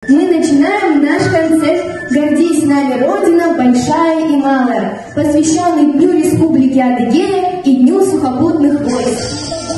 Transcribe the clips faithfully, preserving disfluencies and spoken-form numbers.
мы начинаем наш концерт «Гордись нами, Родина, большая и малая», посвященный Дню Республики Адыгея и Дню сухопутных войск.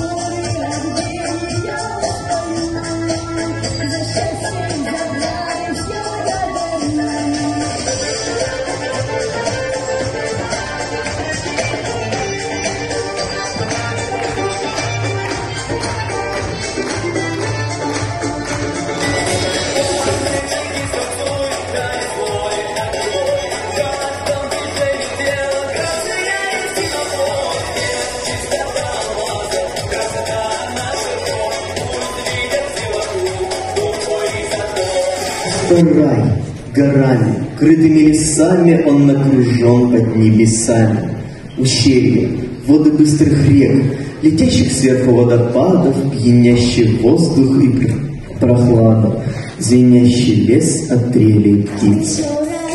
Рай, горами, крытыми лесами он накружен под небесами. Ущелья, воды быстрых рек, летящих сверху водопадов, пьянящий воздух и прохладу, звенящий лес от трелей птиц.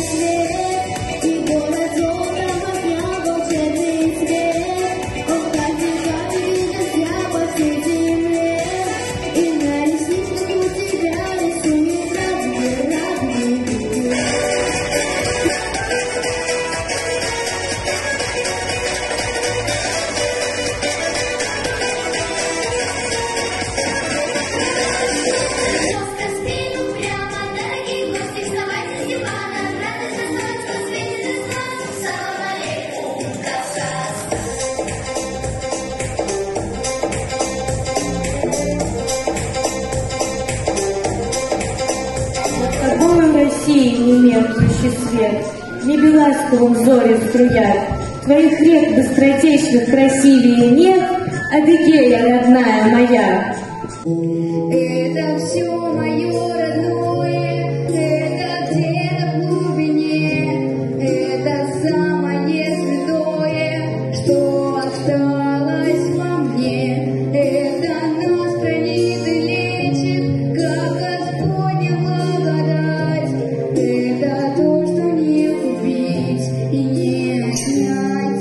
Немеркнущий свет, небеласковым зорем струят, твоих рек быстротечных красивее нет, Адыгея, родная моя. Это все мое родное, это где-то в глубине, это самое святое, что осталось во мне, это нас хранит и лечит, как Господня благодать, это то, что не купить и не отнять.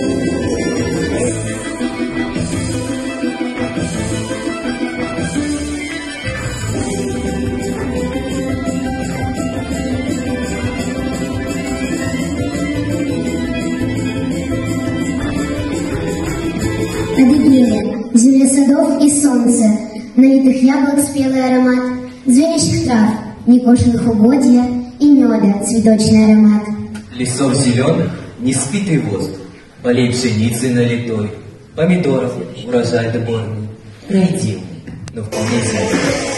Адыгея, земля садов и солнца, налитых яблок спелый аромат, звенящих трав, некошенных угодья и меда цветочный аромат. Лесов зеленых неспитый воздух, полей пшеницы налитой, помидоров урожай доборный, родимый, но вполне зеленый.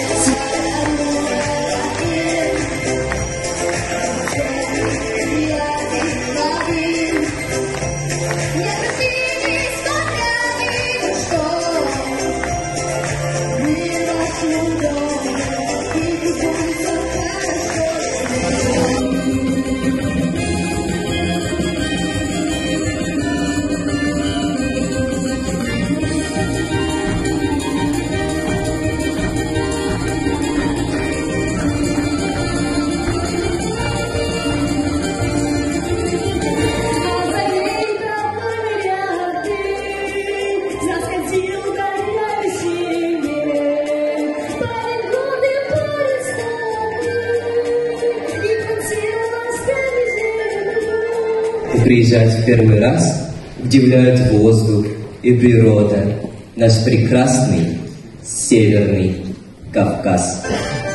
Приезжать в первый раз удивляют воздух и природа, наш прекрасный Северный Кавказ.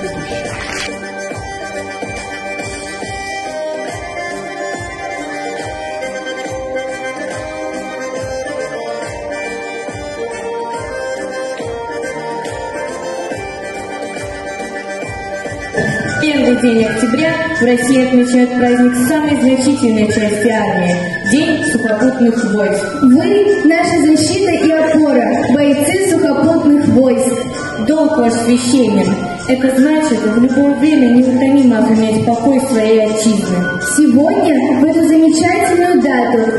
Первый день октября в России отмечают праздник самой значительной части армии – День сухопутных войск. Вы – наша защита и опора, бойцы сухопутных войск. Долг ваш священен. Это значит в любое время неутомимо охранять покой своей отчизны. Сегодня, в эту замечательную дату,